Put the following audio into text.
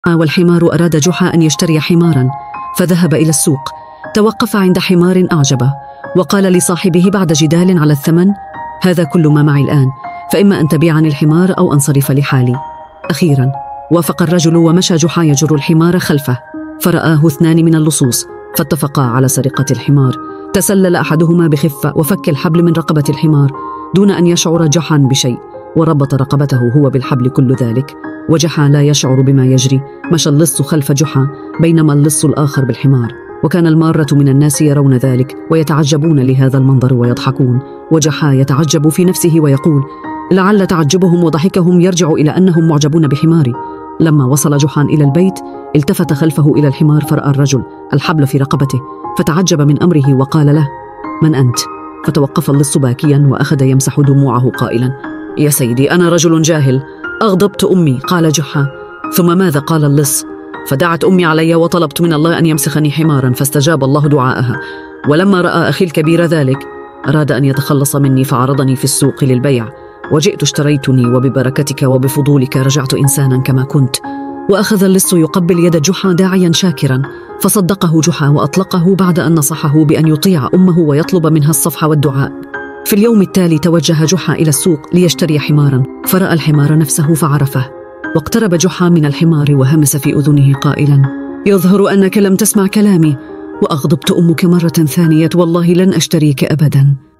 والحمار أراد جحا أن يشتري حمارا، فذهب إلى السوق. توقف عند حمار أعجبه وقال لصاحبه بعد جدال على الثمن: هذا كل ما معي الآن، فإما أن تبيعني الحمار أو أنصرف لحالي. أخيرا وافق الرجل، ومشى جحا يجر الحمار خلفه، فرآه 2 من اللصوص فاتفقا على سرقة الحمار. تسلل أحدهما بخفة وفك الحبل من رقبة الحمار دون أن يشعر جحا بشيء، وربط رقبته هو بالحبل. كل ذلك وجحا لا يشعر بما يجري. مشى اللص خلف جحا بينما اللص الآخر بالحمار، وكان المارة من الناس يرون ذلك ويتعجبون لهذا المنظر ويضحكون، وجحا يتعجب في نفسه ويقول: لعل تعجبهم وضحكهم يرجع إلى أنهم معجبون بحماري. لما وصل جحا إلى البيت التفت خلفه إلى الحمار فرأى الرجل الحبل في رقبته، فتعجب من أمره وقال له: من أنت؟ فتوقف اللص باكيا وأخذ يمسح دموعه قائلا: يا سيدي، أنا رجل جاهل، أغضبت أمي. قال جحا: ثم ماذا؟ قال اللص: فدعت أمي علي وطلبت من الله أن يمسخني حمارا، فاستجاب الله دعاءها. ولما رأى أخي الكبير ذلك أراد أن يتخلص مني فعرضني في السوق للبيع، وجئت اشتريتني، وببركتك وبفضولك رجعت إنسانا كما كنت. وأخذ اللص يقبل يد جحا داعيا شاكرا، فصدقه جحا وأطلقه بعد أن نصحه بأن يطيع أمه ويطلب منها الصفح والدعاء. في اليوم التالي توجه جحا إلى السوق ليشتري حمارا، فرأى الحمار نفسه فعرفه، واقترب جحا من الحمار وهمس في أذنه قائلا: يظهر أنك لم تسمع كلامي، وأغضبت أمك مرة ثانية، والله لن أشتريك أبدا.